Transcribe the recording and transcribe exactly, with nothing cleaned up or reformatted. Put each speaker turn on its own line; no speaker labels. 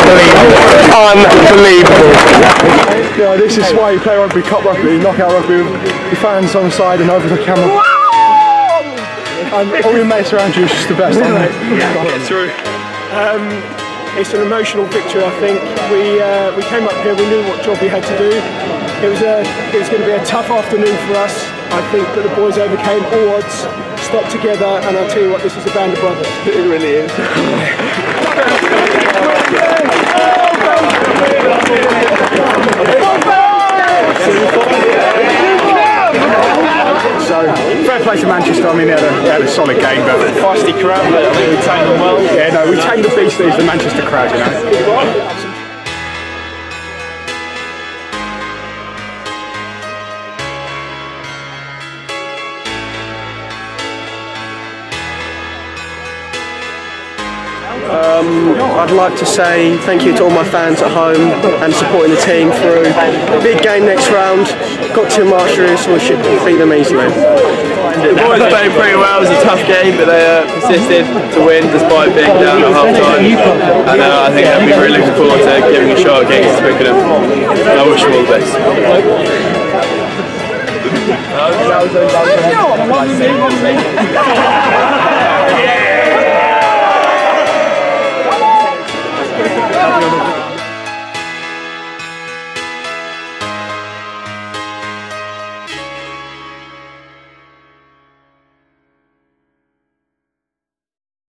Unbelievable.
Yeah, this is why you play rugby, cup rugby, knockout rugby with the fans on the side and over the camera. And all your mates around you is just the best, aren't they?
Yeah, get through. Um, it's an emotional victory, I think. We uh, we came up here, we knew what job we had to do. It was a it was going to be a tough afternoon for us. I think that the boys overcame all odds, stuck together, and I'll tell you what, this is a band of brothers. It really is.
So, fair play to Manchester. I mean, they had a, they had a solid game, but
Feisty crowd, but I think we tamed them well.
yeah, no, we tamed the beast that is the Manchester crowd, you know.
Um, I'd like to say thank you to all my fans at home and supporting the team through. Big game next round, got to Marshall, so we should beat them easily.
The boys played pretty well. It was a tough game, but they uh, persisted to win despite being down at half time. And uh, I think they'll be really looking forward to giving a shot against Twickenham. And I wish them all the best.